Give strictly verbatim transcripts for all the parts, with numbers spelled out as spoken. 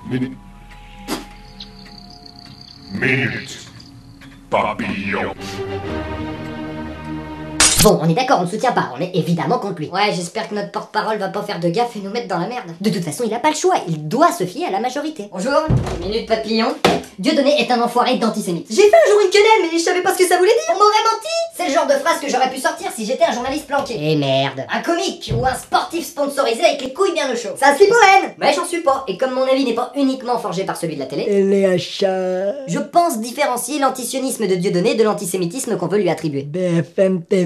Minute. Minute. Papillon. Bon, on est d'accord, on ne soutient pas, on est évidemment contre lui. Ouais, j'espère que notre porte-parole va pas faire de gaffe et nous mettre dans la merde. De toute façon, il a pas le choix, il doit se fier à la majorité. Bonjour, Minute Papillon. Dieudonné est un enfoiré d'antisémite. J'ai fait un jour une quenelle, mais je savais pas ce que ça voulait dire. On m'aurait menti. C'est le genre de phrase que j'aurais pu sortir si j'étais un journaliste planqué. Eh merde. Un comique ou un sportif sponsorisé avec les couilles bien au chaud. Ça se lit pour haine. Mais j'en suis pas. Et comme mon avis n'est pas uniquement forgé par celui de la télé, Elle est achat. je pense différencier l'antisionisme de Dieudonné de l'antisémitisme qu'on veut lui attribuer. B F M T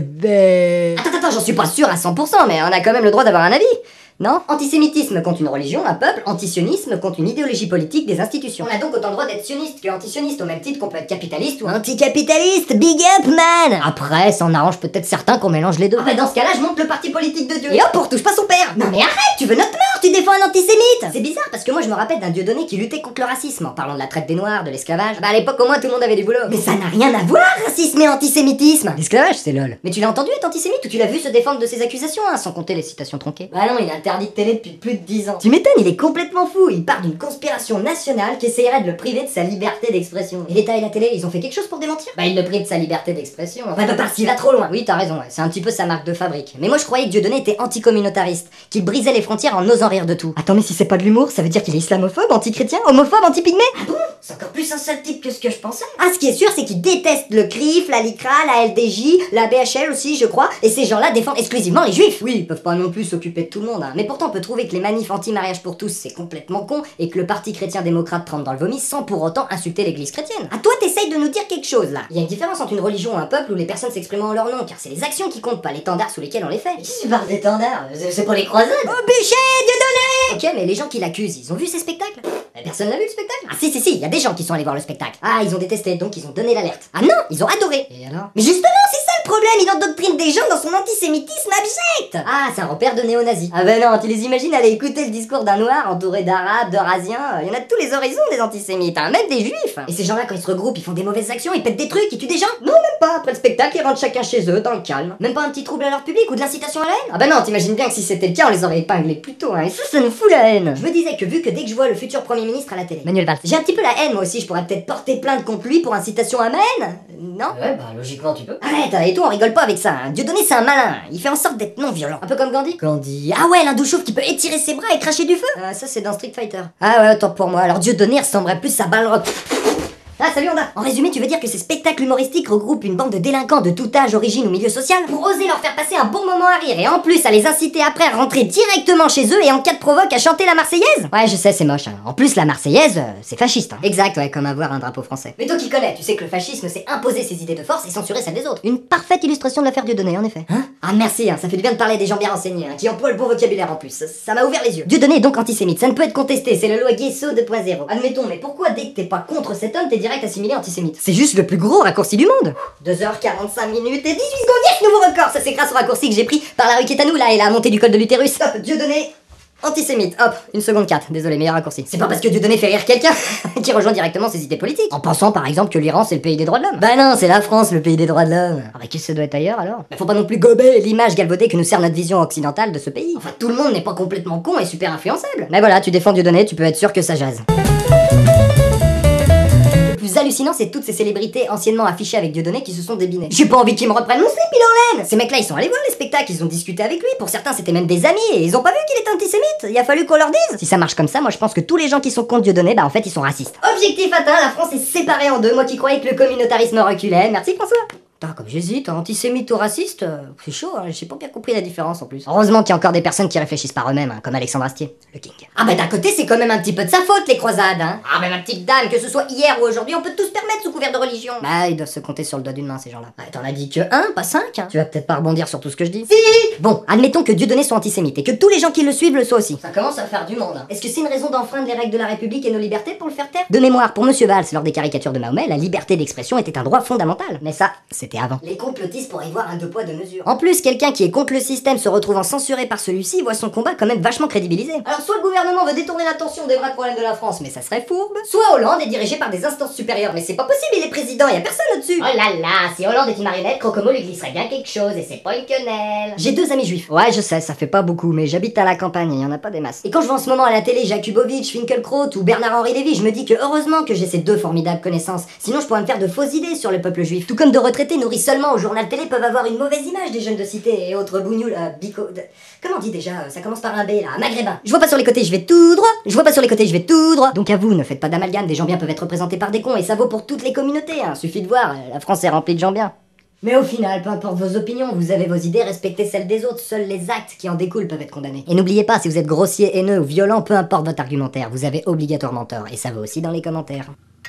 V. Attends, attends, j'en suis pas sûr à cent pour cent, mais on a quand même le droit d'avoir un avis. Non? Antisémitisme contre une religion, un peuple, antisionisme contre une idéologie politique des institutions. On a donc autant le droit d'être sioniste que antisioniste, au même titre qu'on peut être capitaliste ou anticapitaliste, big up man! Après, ça en arrange peut-être certains qu'on mélange les deux. Ah bah dans ce cas-là, je monte le parti politique de Dieu. Et hop, on retouche pas son père! Non mais arrête, tu veux notre mort, tu défends un antisémite! C'est bizarre parce que moi je me rappelle d'un Dieudonné qui luttait contre le racisme en parlant de la traite des noirs, de l'esclavage. Bah à l'époque au moins tout le monde avait du boulot. Mais ça n'a rien à voir, racisme et antisémitisme! L'esclavage c'est lol. Mais tu l'as entendu être antisémite ou tu l'as vu se défendre de ses accusations, hein, sans compter les citations tronquées? Bah non, il est interdit de télé depuis plus de dix ans. Tu m'étonnes, il est complètement fou. Il part d'une conspiration nationale qui essayerait de le priver de sa liberté d'expression. Et l'État et la télé, ils ont fait quelque chose pour démentir? Bah ils le privent de sa liberté d'expression. Enfin, bah, parce qu'il va trop loin. Oui, t'as raison, ouais. C'est un petit peu sa marque de fabrique. Mais moi je croyais que Dieudonné était anticommunautariste, qu'il brisait les frontières en osant rire de tout. Attends, mais si c'est pas de l'humour, ça veut dire qu'il est islamophobe, anti-chrétien, homophobe, anti-pygmée? Ah bon? C'est encore plus un sale type que ce que je pensais. Ah, ce qui est sûr, c'est qu'il déteste le C R I F, la LICRA, la L D J, la B H L aussi, je crois. Et ces gens-là défendent exclusivement les juifs. Oui, ils peuvent pas non plus s'occuper de tout le monde, hein. Mais pourtant on peut trouver que les manifs anti-mariage pour tous c'est complètement con et que le parti chrétien-démocrate trempe dans le vomi sans pour autant insulter l'église chrétienne. Ah, toi t'essayes de nous dire quelque chose là. Il y a une différence entre une religion ou un peuple où les personnes s'expriment en leur nom, car c'est les actions qui comptent, pas l'étendard sous lesquels on les fait. Mais qui tu parles d'étendard? C'est pour les croisades. Oh bûcher, Dieudonné! Ok, mais les gens qui l'accusent, ils ont vu ces spectacles? Personne n'a vu le spectacle? Ah si si si, il y a des gens qui sont allés voir le spectacle. Ah, ils ont détesté, donc ils ont donné l'alerte. Ah non, ils ont adoré. Et alors? Mais justement, c'est ça le problème, il endoctrine des gens dans son antisémitisme abject. Ah, c'est un repère de néo-nazis. Ah ben non, tu les imagines aller écouter le discours d'un noir entouré d'arabes, d'eurasiens, il y en a de tous les horizons des antisémites, hein, même des juifs. Et ces gens-là, quand ils se regroupent, ils font des mauvaises actions, ils pètent des trucs, ils tuent des gens? Non, même pas. Après le spectacle, ils rentrent chacun chez eux, dans le calme. Même pas un petit trouble à leur public ou de l'incitation à la haine? Ah bah non, t'imagines bien que si c'était le cas, on les aurait épinglés plus tôt, hein, et ça, ça nous fout la haine. Je me disais que vu que dès que je vois le futur premier ministre à la télé, Manuel Valls, j'ai un petit peu la haine, moi aussi, je pourrais peut-être porter plainte contre lui pour incitation à ma haine? Non? Ouais, bah logiquement tu peux. Arrête, et toi, on rigole pas avec ça, hein. Dieudonné, c'est un malin, il fait en sorte d'être non violent. Un peu comme Gandhi? Gandhi. Ah ouais, l'hindou chauve qui peut étirer ses bras et cracher du feu? Ah, ça c'est dans Street Fighter. Ah ouais, autant pour moi. Alors Dieudonné ressemblerait plus à Balrog. Ah salut Honda. En résumé, tu veux dire que ces spectacles humoristiques regroupent une bande de délinquants de tout âge, origine ou milieu social pour oser leur faire passer un bon moment à rire et en plus à les inciter après à rentrer directement chez eux et en cas de provoque à chanter la Marseillaise? Ouais, je sais, c'est moche, hein. En plus, la Marseillaise, euh, c'est fasciste, hein. Exact, ouais, comme avoir un drapeau français. Mais toi qui connais, tu sais que le fascisme, c'est imposer ses idées de force et censurer celles des autres. Une parfaite illustration de l'affaire Dieudonné, en effet. Hein? Ah merci, hein, ça fait du bien de parler des gens bien renseignés, hein, qui emploient le bon vocabulaire en plus. Ça, ça m'a ouvert les yeux. Dieudonné est donc antisémite, ça ne peut être contesté, c'est le loi Guesso deux point zéro. Admettons, mais pourquoi dès que t'es pas contre cet homme, t'es direct assimilé antisémite? C'est juste le plus gros raccourci du monde. deux heures quarante-cinq minutes et dix-huit secondes, yes, nouveau record. Ça c'est grâce au raccourci que j'ai pris par la rue Quétanou là et la montée du col de l'utérus. Hop, Dieudonné antisémite, hop, une seconde quatre, désolé, meilleur raccourci. C'est pas parce que Dieudonné fait rire quelqu'un qui rejoint directement ses idées politiques, en pensant par exemple que l'Iran c'est le pays des droits de l'homme. Bah non, c'est la France le pays des droits de l'homme. Ah bah qu'est-ce que ça doit être ailleurs alors? Bah faut pas non plus gober l'image galvaudée que nous sert notre vision occidentale de ce pays. Enfin tout le monde n'est pas complètement con et super influençable. Mais voilà, tu défends Dieudonné, tu peux être sûr que ça jase. Le plus hallucinant, c'est toutes ces célébrités anciennement affichées avec Dieudonné qui se sont débinées. J'ai pas envie qu'ils me reprennent mon slip, il en laine. Ces mecs-là, ils sont allés voir les spectacles, ils ont discuté avec lui. Pour certains, c'était même des amis et ils ont pas vu qu'il était antisémite. Il a fallu qu'on leur dise. Si ça marche comme ça, moi je pense que tous les gens qui sont contre Dieudonné, bah en fait, ils sont racistes. Objectif atteint, la France est séparée en deux. Moi qui croyais que le communautarisme reculait. Merci François. Putain, comme j'hésite, antisémite ou raciste, euh, c'est chaud, hein, j'ai pas bien compris la différence en plus. Heureusement qu'il y a encore des personnes qui réfléchissent par eux-mêmes, hein, comme Alexandre Astier, le king. Ah bah d'un côté, c'est quand même un petit peu de sa faute, les croisades, hein. Ah mais ma petite dame, que ce soit hier ou aujourd'hui, on peut tous se permettre sous couvert de religion. Bah, ils doivent se compter sur le doigt d'une main, ces gens-là. Ah, t'en as dit que un, pas cinq, hein. Tu vas peut-être pas rebondir sur tout ce que je dis. Si. Bon, admettons que Dieudonné soit antisémite et que tous les gens qui le suivent le soient aussi. Ça commence à faire du monde, hein. Est-ce que c'est une raison d'enfreindre les règles de la République et nos libertés pour le faire taire? De mémoire, pour Monsieur Valls, lors des caricatures de Mahomet, la liberté d'expression était un droit fondamental. Mais ça, c'était c'était avant. Les complotistes pourraient y voir un deux poids deux mesures. En plus, quelqu'un qui est contre le système se retrouvant censuré par celui-ci voit son combat quand même vachement crédibilisé. Alors soit le gouvernement veut détourner l'attention des vrais problèmes de la France, mais ça serait fourbe. Soit Hollande est dirigé par des instances supérieures, mais c'est pas possible, il est président, y a personne au-dessus. Oh là là, si Hollande est une marionnette, Crocomo lui glisserait bien quelque chose, et c'est pas une quenelle. J'ai deux amis juifs. Ouais, je sais, ça fait pas beaucoup, mais j'habite à la campagne et y en a pas des masses. Et quand je vois en ce moment à la télé Jakubowicz, Finkielkraut ou Bernard-Henri Lévy, je me dis que heureusement que j'ai ces deux formidables connaissances, sinon je pourrais me faire de fausses idées sur le peuple juif. Tout comme de retraités nourris seulement au journal télé peuvent avoir une mauvaise image des jeunes de cité et autres bougnoules, euh, bico... de- Comment on dit déjà, ça commence par un B là, maghrébin. Je vois pas sur les côtés, je vais tout droit. Je vois pas sur les côtés, je vais tout droit. Donc à vous, ne faites pas d'amalgame, des gens bien peuvent être représentés par des cons et ça vaut pour toutes les communautés, hein. Suffit de voir, la France est remplie de gens bien. Mais au final, peu importe vos opinions, vous avez vos idées, respectez celles des autres, seuls les actes qui en découlent peuvent être condamnés. Et n'oubliez pas, si vous êtes grossier, haineux ou violent, peu importe votre argumentaire, vous avez obligatoirement tort, et ça vaut aussi dans les commentaires.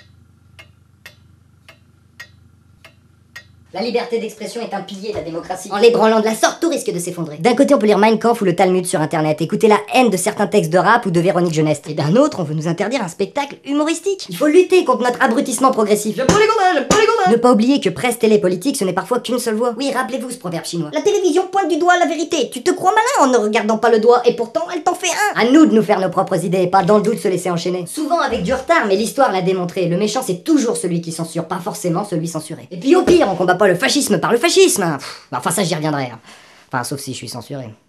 La liberté d'expression est un pilier de la démocratie. En l'ébranlant de la sorte, tout risque de s'effondrer. D'un côté, on peut lire Mein Kampf ou le Talmud sur internet, écouter la haine de certains textes de rap ou de Véronique Jeunesse. Et d'un autre, on veut nous interdire un spectacle humoristique. Il faut lutter contre notre abrutissement progressif. J'aime pas les gondas, j'aime pas les gondas. Ne pas oublier que presse télé politique, ce n'est parfois qu'une seule voix. Oui, rappelez-vous ce proverbe chinois. La télévision pointe du doigt la vérité. Tu te crois malin en ne regardant pas le doigt, et pourtant, elle t'en fait un. À nous de nous faire nos propres idées, et pas dans le doute se laisser enchaîner. Souvent avec du retard, mais l'histoire l'a démontré. Le méchant, c'est toujours celui qui censure, pas forcément celui censuré. Et puis au pire, on combat pas le fascisme par le fascisme. Pff, enfin ça j'y reviendrai. Hein. Enfin sauf si je suis censuré.